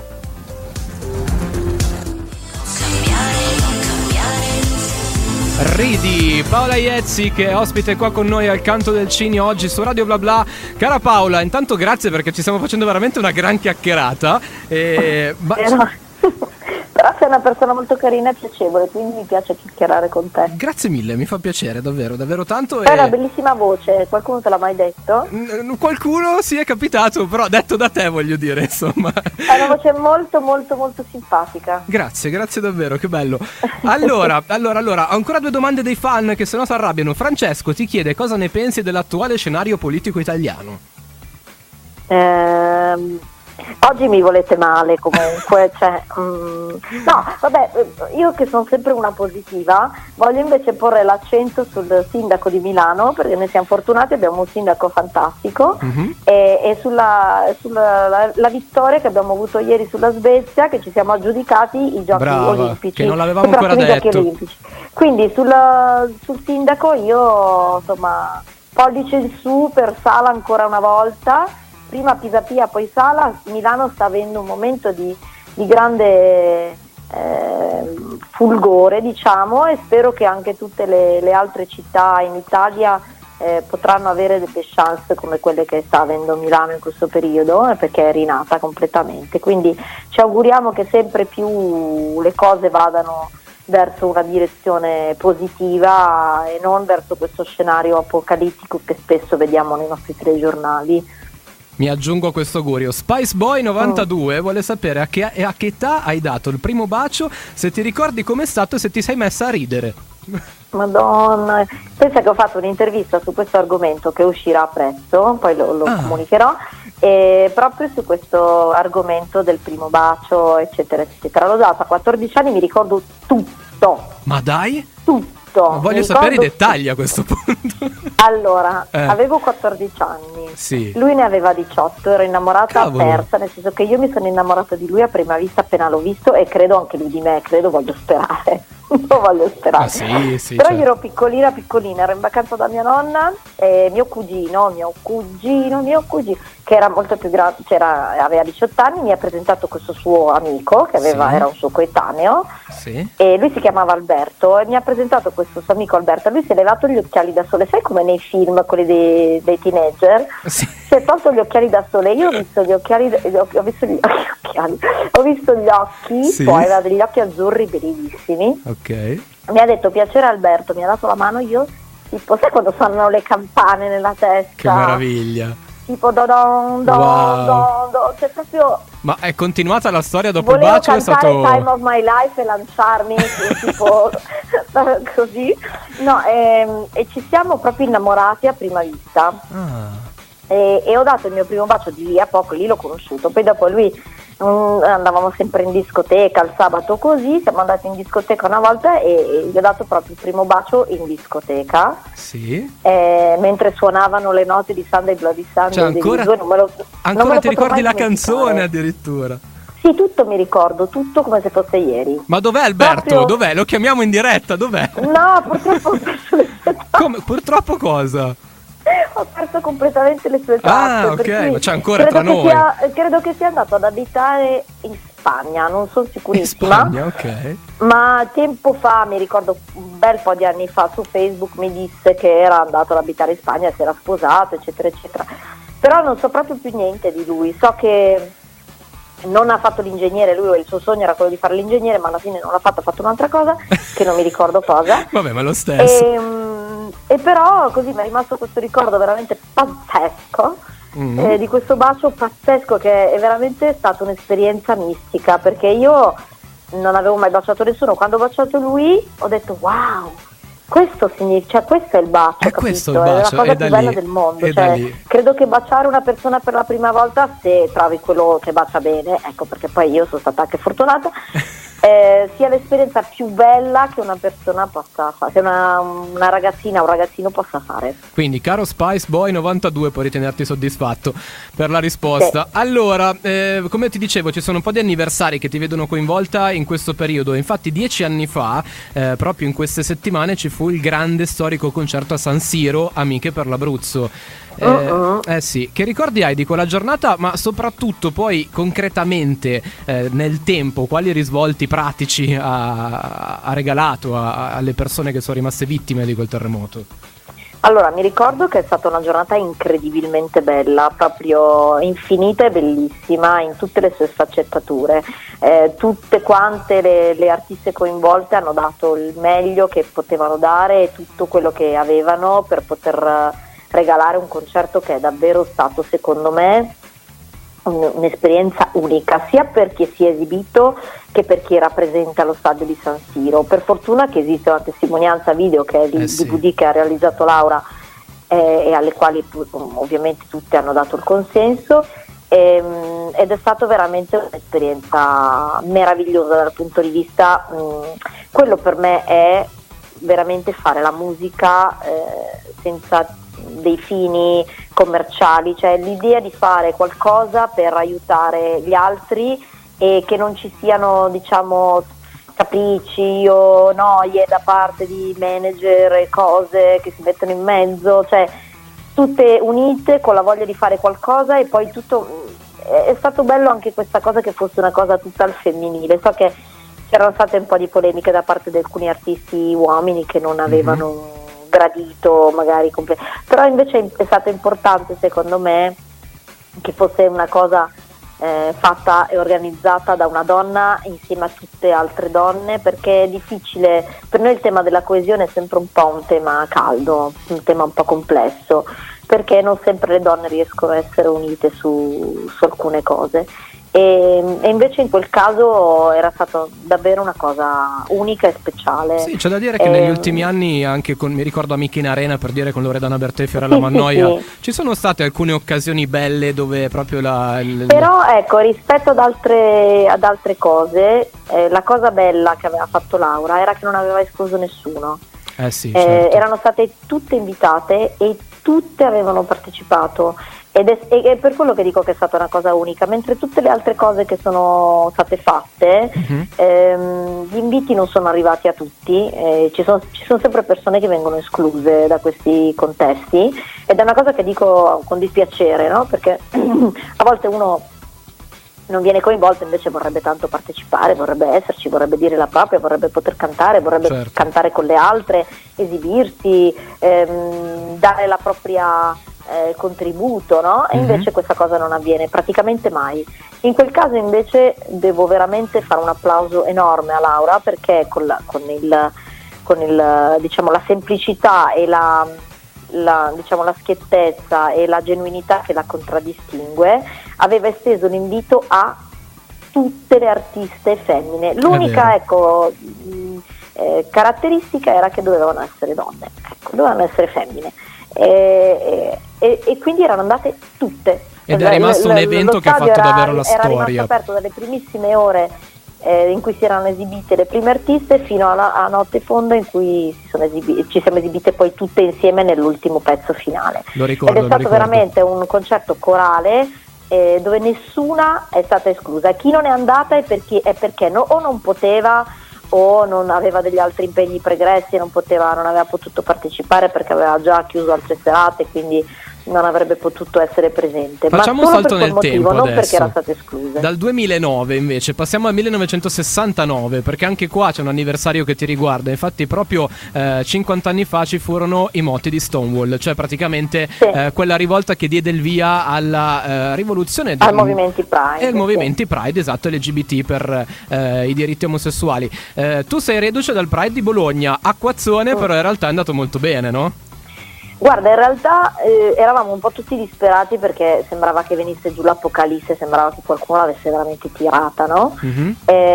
Ridi, Paola Iezzi che è ospite qua con noi al Canto del Cinio oggi su Radio Bla Bla. Cara Paola, intanto grazie perché ci stiamo facendo veramente una gran chiacchierata. E... ma- Però, però sei una persona molto carina e piacevole, quindi mi piace chiacchierare con te. Grazie mille, mi fa piacere davvero, davvero tanto. Hai una E... bellissima voce, qualcuno te l'ha mai detto? Mm, qualcuno si è capitato, però detto da te voglio dire, insomma. Hai una voce molto molto molto simpatica. Grazie, grazie davvero, che bello. Allora, allora, allora, ho ancora due domande dei fan che se no si arrabbiano. Francesco ti chiede cosa ne pensi dell'attuale scenario politico italiano. Ehm, oggi mi volete male comunque, cioè, mm, no, vabbè, eh, io che sono sempre una positiva, voglio invece porre l'accento sul sindaco di Milano, perché noi siamo fortunati, abbiamo un sindaco fantastico, Mhm. e, e sulla, sulla la, la vittoria che abbiamo avuto ieri sulla Svezia, che ci siamo aggiudicati i giochi Brava, olimpici, che non l'avevamo i ancora prossimi giochi detto. olimpici. Quindi sul, sul sindaco io, insomma, pollice in su per Sala ancora una volta, prima Pisapia poi Sala. Milano sta avendo un momento di, di grande eh, fulgore, diciamo, e spero che anche tutte le, le altre città in Italia eh, potranno avere delle chance come quelle che sta avendo Milano in questo periodo, eh, perché è rinata completamente, quindi ci auguriamo che sempre più le cose vadano verso una direzione positiva e non verso questo scenario apocalittico che spesso vediamo nei nostri telegiornali. Mi aggiungo a questo augurio. Spice Boy novantadue vuole sapere a che, a che età hai dato il primo bacio, se ti ricordi com'è stato e se ti sei messa a ridere. Madonna, pensa che ho fatto un'intervista su questo argomento che uscirà presto, poi lo, lo Ah. comunicherò, e proprio su questo argomento del primo bacio, eccetera, eccetera. L'ho data a quattordici anni, mi ricordo tutto, Ma dai? tutto. Voglio Mi sapere i ricordo dettagli a questo punto. Allora, Eh. avevo quattordici anni, Sì. lui ne aveva diciotto, ero innamorata Cavolo. persa, nel senso che io mi sono innamorata di lui a prima vista appena l'ho visto, e credo anche lui di me, credo, voglio sperare, lo voglio sperare. Ah, sì, sì, Però certo. io ero piccolina, piccolina, ero in vacanza da mia nonna e mio cugino, mio cugino, mio cugino, che era molto più grande, c'era, aveva diciotto anni, mi ha presentato questo suo amico, che aveva, Sì. era un suo coetaneo, Sì. e lui si chiamava Alberto e mi ha presentato questo suo amico Alberto. Lui si è levato gli occhiali da sole, sai come nei film, quelli dei, dei teenager, Sì. si è tolto gli occhiali da sole. Io ho visto gli occhiali, gli occhi- ho visto gli occhiali, ho visto gli occhi, Sì. poi aveva degli occhi azzurri bellissimi. Ok. Mi ha detto piacere Alberto, mi ha dato la mano, io tipo, sai quando suonano le campane nella testa? Che meraviglia. Tipo do don don Wow. don don, cioè proprio Ma è continuata la storia dopo volevo il bacio? È cantare stato... Time of My Life e lanciarmi tipo così, no, ehm, e ci siamo proprio innamorati a prima vista. Ah. E, e ho dato il mio primo bacio di lì a poco, lì l'ho conosciuto, poi dopo lui mm, andavamo sempre in discoteca il sabato, così siamo andati in discoteca una volta e, e gli ho dato proprio il primo bacio in discoteca, Sì. eh, mentre suonavano le note di Sunday Bloody Sunday, Cioè, dei ancora- Bee Gees, non me lo, non me Ancora lo ti potrò ricordi mai la dimenticare. canzone addirittura? Sì, tutto mi ricordo, tutto come se fosse ieri. Ma dov'è Alberto? Proprio- Dov'è? Lo chiamiamo in diretta, dov'è? No, purtroppo ho perso le sue tappe. Come? Purtroppo cosa? Ho perso completamente le sue Ah, tappe. per ok, cui ma c'è ancora credo tra che noi. sia- credo che sia andato ad abitare in Spagna, non sono In sicurissima. Spagna, ok. Ma tempo fa, mi ricordo un bel po' di anni fa, su Facebook mi disse che era andato ad abitare in Spagna, si era sposato, eccetera, eccetera. Però non so proprio più niente di lui. So che non ha fatto l'ingegnere, lui il suo sogno era quello di fare l'ingegnere, ma alla fine non l'ha fatto, ha fatto un'altra cosa, che non mi ricordo cosa. Vabbè, ma lo stesso. E, mm, e però così mi è rimasto questo ricordo veramente pazzesco. Mm. Eh, di questo bacio pazzesco, che è veramente stata un'esperienza mistica, perché io non avevo mai baciato nessuno. Quando ho baciato lui ho detto wow, questo significa, cioè questo è il bacio, È capito? questo il bacio, è la cosa è più da bella lì, del mondo, è da cioè, lì. credo che baciare una persona per la prima volta, se trovi quello che bacia bene, ecco, perché poi io sono stata anche fortunata, eh, sia l'esperienza più bella che una persona possa fare, che una, una ragazzina o un ragazzino possa fare. Quindi, caro Spice Boy novantadue, puoi ritenerti soddisfatto per la risposta. Sì. Allora, eh, come ti dicevo, ci sono un po' di anniversari che ti vedono coinvolta in questo periodo. Infatti, dieci anni fa, eh, proprio in queste settimane, ci fu il grande storico concerto a San Siro, Amiche per l'Abruzzo. Eh, Uh-uh. eh sì, che ricordi hai di quella giornata, ma soprattutto poi concretamente eh, nel tempo, quali risvolti pratici ha, ha regalato a- alle persone che sono rimaste vittime di quel terremoto? Allora, mi ricordo che è stata una giornata incredibilmente bella, proprio infinita e bellissima in tutte le sue sfaccettature. Eh, tutte quante le, le artiste coinvolte hanno dato il meglio che potevano dare e tutto quello che avevano per poter eh, regalare un concerto che è davvero stato, secondo me, un- un'esperienza unica, sia per chi si è esibito che per chi era presente allo stadio di San Siro. Per fortuna che esiste una testimonianza video che è il Eh sì. D V D che ha realizzato Laura eh, e alle quali pu- ovviamente tutti hanno dato il consenso, ehm, ed è stata veramente un'esperienza meravigliosa dal punto di vista, mh, quello per me è veramente fare la musica eh, senza dei fini commerciali, cioè l'idea di fare qualcosa per aiutare gli altri e che non ci siano, diciamo, capricci o noie da parte di manager e cose che si mettono in mezzo, cioè tutte unite con la voglia di fare qualcosa. E poi tutto è stato bello anche questa cosa che fosse una cosa tutta al femminile. So che c'erano state un po' di polemiche da parte di alcuni artisti uomini che non avevano mm-hmm. gradito magari comple- però invece è stato importante, secondo me, che fosse una cosa eh, fatta e organizzata da una donna insieme a tutte altre donne, perché è difficile, per noi il tema della coesione è sempre un po' un tema caldo, un tema un po' complesso, perché non sempre le donne riescono a essere unite su, su alcune cose. E, e invece in quel caso era stata davvero una cosa unica e speciale. Sì, c'è da dire che e, negli ultimi anni, anche con, mi ricordo Amiche in Arena, per dire, con Loredana Bertè e Fiorella sì, Mannoia, sì, sì. ci sono state alcune occasioni belle dove proprio la... Il, Però ecco, rispetto ad altre, ad altre cose, eh, la cosa bella che aveva fatto Laura era che non aveva escluso nessuno. Eh sì, Eh, certo. erano state tutte invitate e tutte avevano partecipato, ed è, e è per quello che dico che è stata una cosa unica, mentre tutte le altre cose che sono state fatte, Mhm. ehm, gli inviti non sono arrivati a tutti, eh, ci, sono, ci sono sempre persone che vengono escluse da questi contesti, ed è una cosa che dico con dispiacere, no? Perché a volte uno non viene coinvolto, invece vorrebbe tanto partecipare, vorrebbe esserci, vorrebbe dire la propria, vorrebbe poter cantare, vorrebbe Certo. cantare con le altre, esibirsi, ehm, dare la propria eh, contributo, no? E Mhm. invece questa cosa non avviene praticamente mai. In quel caso invece devo veramente fare un applauso enorme a Laura, perché con la, con il, con il, diciamo, la semplicità e la, la, diciamo, la schiettezza e la genuinità che la contraddistingue, aveva esteso l'invito a tutte le artiste femmine. L'unica vero. ecco, mh, eh, caratteristica era che dovevano essere donne, ecco, dovevano essere femmine. E, e, e quindi erano andate tutte. Ed è rimasto un evento che ha fatto era, davvero la era storia. rimasto aperto dalle primissime ore eh, in cui si erano esibite le prime artiste fino alla, a notte fonda, in cui si sono esibi- ci siamo esibite poi tutte insieme nell'ultimo pezzo finale. Lo ricordo, Ed è lo stato ricordo. veramente un concerto corale eh, dove nessuna è stata esclusa. Chi non è andata è perché, è perché no, o non poteva o non aveva degli altri impegni pregressi e non poteva, non aveva potuto partecipare perché aveva già chiuso altre serate, quindi non avrebbe potuto essere presente. Facciamo ma un solo salto per quel nel motivo, tempo non adesso. perché era stata esclusa. Dal duemilanove invece passiamo al millenovecentosessantanove, perché anche qua c'è un anniversario che ti riguarda. Infatti proprio eh, cinquanta anni fa ci furono i moti di Stonewall, cioè praticamente Sì. eh, quella rivolta che diede il via alla eh, rivoluzione Al movimenti Pride, e al sì. movimenti Pride, esatto, L G B T per eh, i diritti omosessuali. Eh, tu sei reduce dal Pride di Bologna, acquazzone, Mm. però in realtà è andato molto bene, no? Guarda, in realtà eh, eravamo un po' tutti disperati perché sembrava che venisse giù l'apocalisse, sembrava che qualcuno l'avesse veramente tirata, no? Mm-hmm.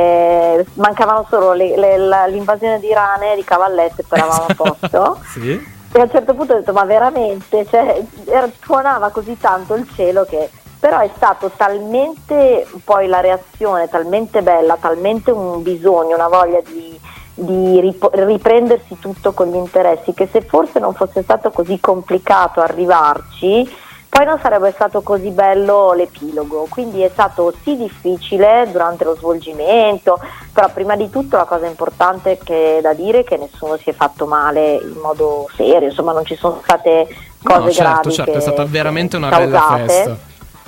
Eh, mancavano solo le, le, la, l'invasione di rane e di cavallette, poi eravamo a posto. Sì. E a un certo punto ho detto, ma veramente? Cioè, era, tuonava così tanto il cielo che... Però è stato talmente poi la reazione, talmente bella, talmente un bisogno, una voglia di... di rip- riprendersi tutto con gli interessi, che se forse non fosse stato così complicato arrivarci, poi non sarebbe stato così bello l'epilogo. Quindi è stato sì difficile durante lo svolgimento, però prima di tutto la cosa importante che è da dire è che nessuno si è fatto male in modo serio, insomma non ci sono state cose no, certo, gravi certo, che, è stata veramente una causate. bella festa.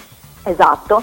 Esatto.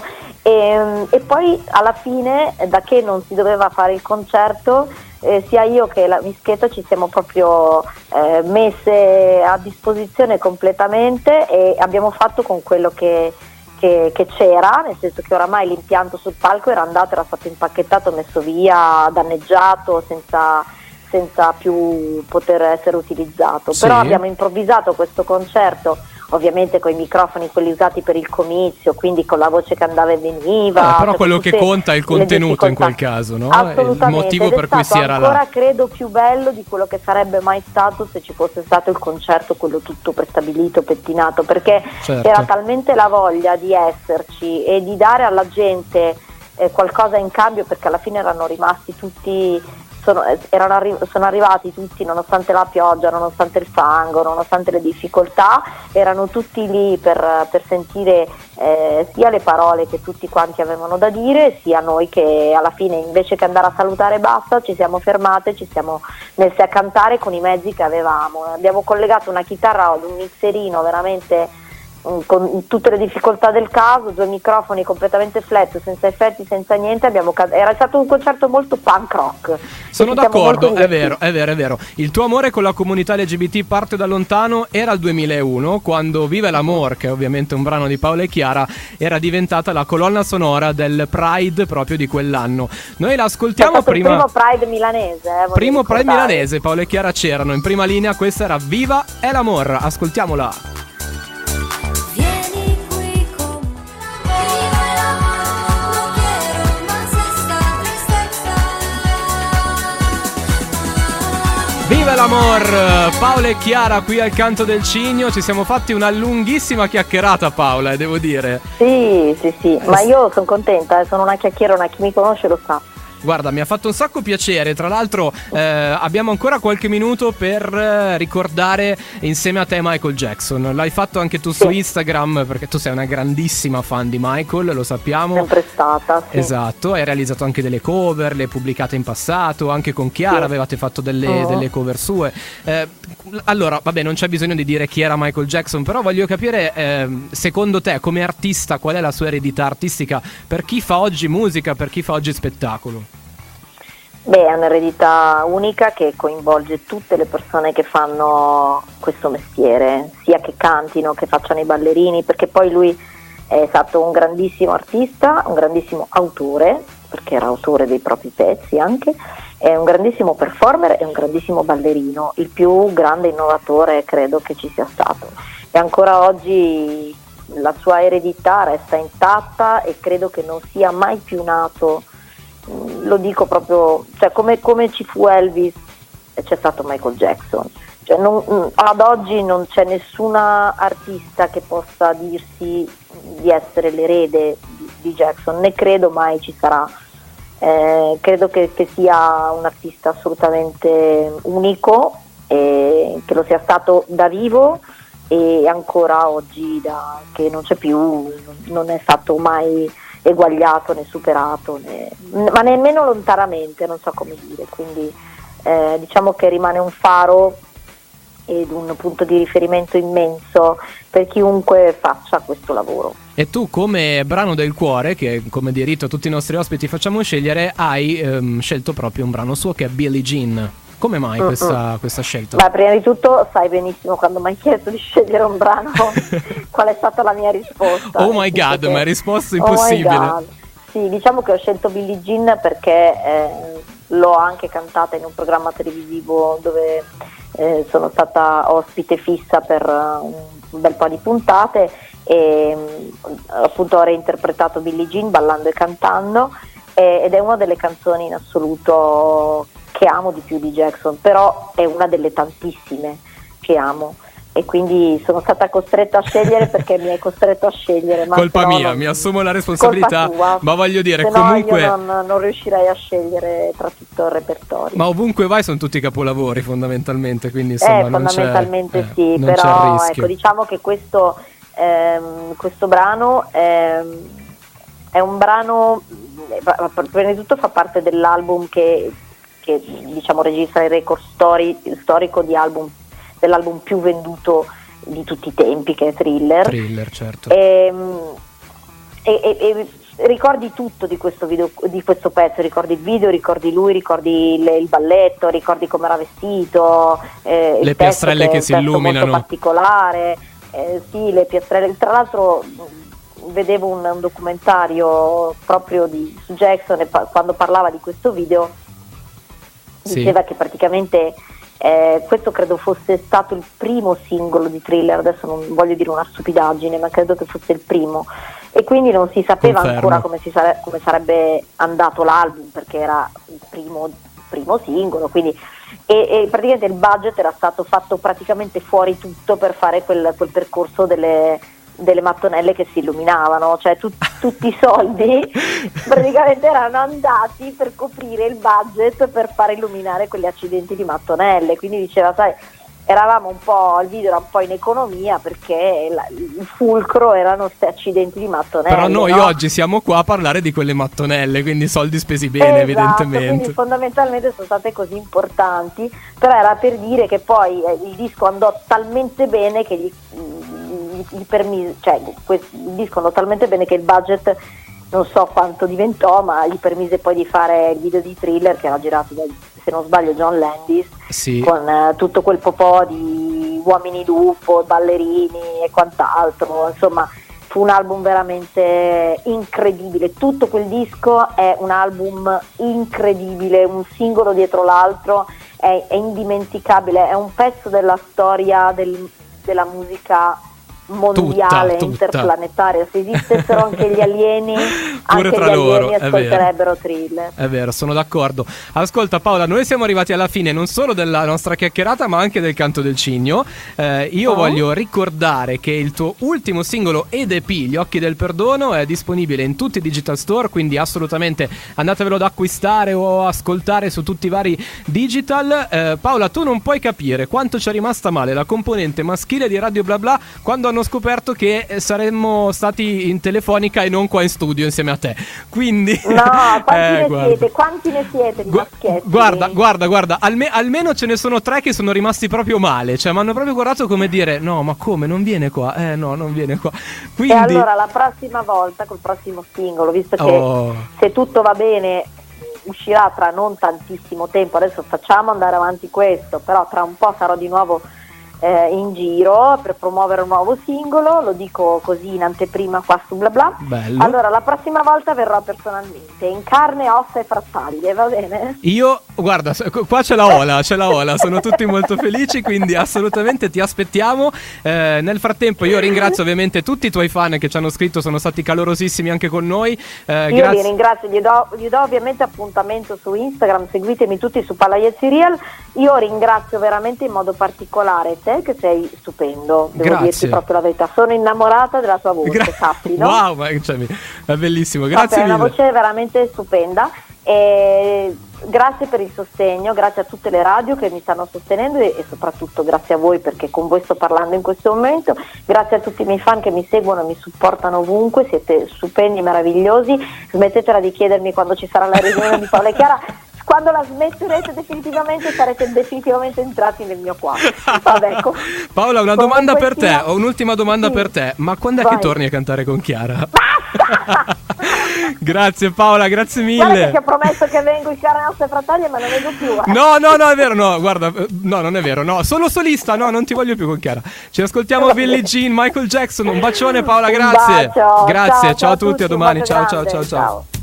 E, e poi alla fine, da che non si doveva fare il concerto, eh, sia io che la Mischeta ci siamo proprio eh, messe a disposizione completamente e abbiamo fatto con quello che, che, che c'era, nel senso che oramai l'impianto sul palco era andato, era stato impacchettato, messo via, danneggiato, senza, senza più poter essere utilizzato. Sì. Però abbiamo improvvisato questo concerto, ovviamente con i microfoni quelli usati per il comizio, quindi con la voce che andava e veniva. Eh, però cioè, quello che conta è il contenuto in quel caso, no? Assolutamente. È il motivo ed è per cui si stato era ancora là. credo più bello di quello che sarebbe mai stato se ci fosse stato il concerto, quello tutto prestabilito, pettinato, perché Certo. era talmente la voglia di esserci e di dare alla gente eh, qualcosa in cambio, perché alla fine erano rimasti tutti Sono, erano arri- sono arrivati tutti, nonostante la pioggia, nonostante il fango, nonostante le difficoltà, erano tutti lì per, per sentire eh, sia le parole che tutti quanti avevano da dire, sia noi che alla fine, invece che andare a salutare e basta, ci siamo fermate, ci siamo messe a cantare con i mezzi che avevamo. Abbiamo collegato una chitarra ad un mixerino veramente con tutte le difficoltà del caso, due microfoni completamente flat, senza effetti, senza niente. Abbiamo can- era stato un concerto molto punk rock. Sono d'accordo, è vero, è vero, è vero. Il tuo amore con la comunità L G B T parte da lontano, era il duemilauno, quando Vive l'Amor, che è ovviamente un brano di Paola e Chiara, era diventata la colonna sonora del Pride proprio di quell'anno. Noi l'ascoltiamo è stato prima. Il primo Pride milanese, eh, Primo Pride ricordare. milanese, Paola e Chiara c'erano in prima linea, questa era Viva è l'Amor, ascoltiamola. Vieni qui con me. Viva l'amor, lo quiero más esta tristeza. Viva l'amor, Paola e Chiara qui al Canto del Cigno. Ci siamo fatti una lunghissima chiacchierata, Paola, eh, devo dire. Sì, sì, sì, ma io sono contenta, eh, sono una chiacchierona, chi mi conosce lo sa. Guarda, mi ha fatto un sacco piacere. Tra l'altro eh, abbiamo ancora qualche minuto per eh, ricordare insieme a te Michael Jackson. L'hai fatto anche tu su Sì. Instagram, perché tu sei una grandissima fan di Michael, lo sappiamo. Sempre stata, sì. Esatto, hai realizzato anche delle cover, le hai pubblicate in passato, anche con Chiara Sì. avevate fatto delle, Oh. delle cover sue. Eh, allora, vabbè, non c'è bisogno di dire chi era Michael Jackson, però voglio capire, eh, secondo te, come artista, qual è la sua eredità artistica per chi fa oggi musica, per chi fa oggi spettacolo? Beh, è un'eredità unica che coinvolge tutte le persone che fanno questo mestiere, sia che cantino, che facciano i ballerini, perché poi lui è stato un grandissimo artista, un grandissimo autore, perché era autore dei propri pezzi anche, è un grandissimo performer e un grandissimo ballerino, il più grande innovatore credo che ci sia stato. E ancora oggi la sua eredità resta intatta e credo che non sia mai più nato. Lo dico proprio, cioè come, come ci fu Elvis e c'è stato Michael Jackson, cioè non, ad oggi non c'è nessuna artista che possa dirsi di essere l'erede di, di Jackson, né credo mai ci sarà. Eh, credo che, che sia un artista assolutamente unico e che lo sia stato da vivo e ancora oggi da, che non c'è più, non è stato mai eguagliato né superato, né, ma nemmeno lontanamente, non so come dire, quindi eh, diciamo che rimane un faro ed un punto di riferimento immenso per chiunque faccia questo lavoro. E tu, come brano del cuore, che come di rito tutti i nostri ospiti facciamo scegliere, hai ehm, scelto proprio un brano suo che è Billie Jean. Come mai questa, questa scelta? Ma prima di tutto sai benissimo quando mi hai chiesto di scegliere un brano qual è stata la mia risposta. Oh my god, che... ma hai risposto Oh impossibile. my God. Sì, diciamo che ho scelto Billie Jean perché eh, l'ho anche cantata in un programma televisivo dove eh, sono stata ospite fissa per uh, un bel po' di puntate e um, appunto ho reinterpretato Billie Jean ballando e cantando, e, ed è una delle canzoni in assoluto che amo di più di Jackson, però è una delle tantissime che amo. E quindi sono stata costretta a scegliere perché mi hai costretto a scegliere. Ma colpa no, mia, non, mi assumo la responsabilità. tua, ma voglio dire, se comunque. No, io non, non riuscirei a scegliere tra tutto il repertorio. Ma ovunque vai sono tutti capolavori, fondamentalmente. Quindi insomma, eh, non fondamentalmente c'è, sì, eh, non però c'è rischio. ecco, diciamo che questo, ehm, questo brano ehm, è un brano, prima di tutto fa parte dell'album che, che diciamo registra il record story, storico di album, dell'album più venduto di tutti i tempi, che è Thriller. Thriller, certo. E, e, e, e ricordi tutto di questo video, di questo pezzo, ricordi il video, ricordi lui, ricordi il, il balletto, ricordi come era vestito, eh, le il piastrelle che, che si illuminano, molto particolare, eh, sì, le piastrelle. Tra l'altro vedevo un, un documentario proprio di, su Jackson, e pa- quando parlava di questo video sì. diceva che praticamente Eh, questo credo fosse stato il primo singolo di Thriller, adesso non voglio dire una stupidaggine, ma credo che fosse il primo, e quindi non si sapeva Confermo. ancora come, si sare- come sarebbe andato l'album, perché era il primo, primo singolo, quindi e, e praticamente il budget era stato fatto praticamente fuori tutto per fare quel, quel percorso delle delle mattonelle che si illuminavano, cioè tu, tutti i soldi praticamente erano andati per coprire il budget per fare illuminare quegli accidenti di mattonelle, quindi diceva, sai, eravamo un po', il video era un po' in economia perché la, il fulcro erano questi accidenti di mattonelle. Però noi no? oggi siamo qua a parlare di quelle mattonelle, quindi soldi spesi bene, esatto, evidentemente. Quindi fondamentalmente sono state così importanti, però era per dire che poi eh, il disco andò talmente bene che gli, gli permise, cioè questo, il disco andò talmente bene che il budget non so quanto diventò, ma gli permise poi di fare il video di Thriller, che era girato da, se non sbaglio, John Landis, sì. con eh, tutto quel popò di uomini lupo, ballerini e quant'altro. Insomma, fu un album veramente incredibile. Tutto quel disco è un album incredibile, un singolo dietro l'altro, è, è indimenticabile, è un pezzo della storia del, della musica mondiale, tutta, tutta. interplanetaria. Se esistessero anche gli alieni, pure anche tra gli loro, alieni ascolterebbero Thriller. È vero, sono d'accordo. Ascolta Paola, noi siamo arrivati alla fine non solo della nostra chiacchierata, ma anche del canto del cigno. Eh, io Oh. voglio ricordare che il tuo ultimo singolo ed E P, Gli occhi del perdono, è disponibile in tutti i digital store, quindi assolutamente andatevelo ad acquistare o ascoltare su tutti i vari digital. Eh, Paola, tu non puoi capire quanto ci è rimasta male la componente maschile di Radio Bla Bla quando hanno scoperto che saremmo stati in telefonica e non qua in studio insieme a te. Quindi no, quanti eh, ne guarda. siete? Quanti ne siete di Gu- maschietti? guarda, guarda, guarda, alme- almeno ce ne sono tre che sono rimasti proprio male, cioè mi hanno proprio guardato come dire no, ma come, non viene qua, eh no, non viene qua. Quindi E allora la prossima volta col prossimo singolo, visto che Oh. se tutto va bene uscirà tra non tantissimo tempo, adesso facciamo andare avanti questo, però tra un po' sarò di nuovo eh, in giro per promuovere un nuovo singolo, lo dico così in anteprima qua su Bla Bla. Bello. Allora la prossima volta verrò personalmente, in carne, ossa e frattaglie, va bene? Io, guarda, s- qua c'è la Ola, c'è la Ola, sono tutti molto felici, quindi assolutamente ti aspettiamo. Eh, nel frattempo io ringrazio ovviamente tutti i tuoi fan che ci hanno scritto, sono stati calorosissimi anche con noi. Eh, Io grazie. vi ringrazio, gli do, gli do ovviamente appuntamento su Instagram, seguitemi tutti su Palaiezzi Real. Io ringrazio veramente in modo particolare te, che sei stupendo, devo Grazie. dirti proprio la verità, sono innamorata della tua voce, Gra- sappi, no? Wow, ma, cioè, mi- è bellissimo, Proprio, grazie è una mille. voce veramente stupenda. E grazie per il sostegno, grazie a tutte le radio che mi stanno sostenendo e, e soprattutto grazie a voi, perché con voi sto parlando in questo momento. Grazie a tutti i miei fan che mi seguono e mi supportano ovunque, siete stupendi, meravigliosi. Smettetela di chiedermi quando ci sarà la riunione di Paola e Chiara. Quando la smetterete definitivamente sarete definitivamente entrati nel mio cuore. Vabbè, co- Paola, una comunque domanda per te, sia- ho un'ultima domanda Sì. per te, ma quando è Vai. che torni a cantare con Chiara? Grazie Paola, grazie Guarda che mille. ti ho promesso che vengo in carne, ossa e frattaglie, ma non vengo più. eh. No, no, no, è vero, no, guarda, eh, no, non è vero, no, sono solista, no, non ti voglio più con Chiara. Ci ascoltiamo Billie Jean, Michael Jackson, un bacione Paola, Un grazie. bacio. Grazie, Ciao, ciao a tutti, a un domani, bacio ciao, ciao, grande, ciao, ciao. ciao.